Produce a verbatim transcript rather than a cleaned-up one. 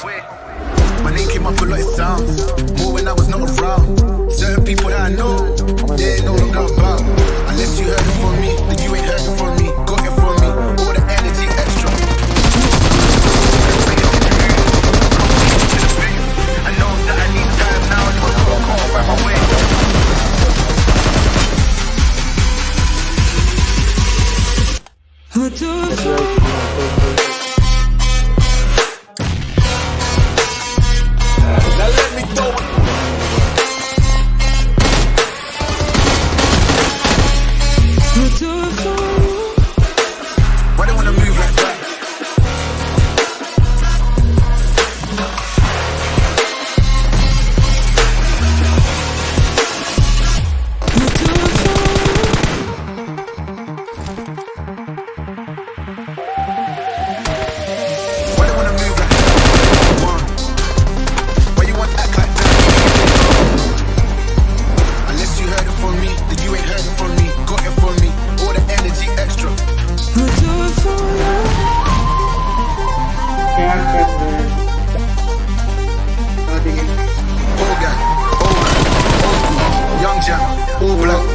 My name came up a lot, it sounds more when I was not around. Certain people that I know, they ain't no longer about. Unless you heard it from me, then you ain't heard it from me. Got it from me, all the energy extra. I know that I need time now, so I can't find my way. What do All black.